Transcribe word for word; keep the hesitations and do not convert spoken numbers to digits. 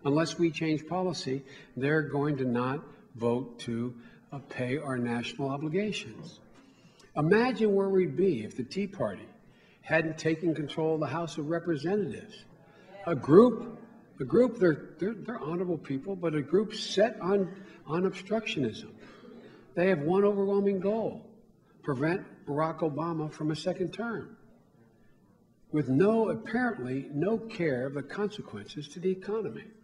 Unless we change policy, they're going to not vote to uh, pay our national obligations. Imagine where we'd be if the Tea Party hadn't taken control of the House of Representatives. A group, a group, they're, they're, they're honorable people, but a group set on, on obstructionism. They have one overwhelming goal: prevent Barack Obama from a second term, with no, apparently, no care of the consequences to the economy.